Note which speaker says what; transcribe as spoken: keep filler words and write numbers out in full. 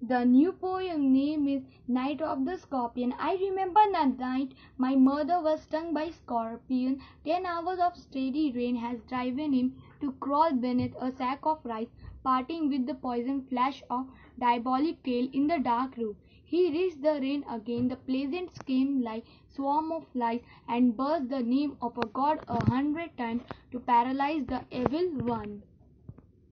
Speaker 1: The new poem name is Night of the Scorpion. I remember that night my mother was stung by scorpion. Ten hours of steady rain has driven him to crawl beneath a sack of rice, parting with the poison flash of diabolic tail in the dark room. He reached the rain again. The pleasant came like swarm of flies and burst the name of a god a hundred times to paralyze the evil one.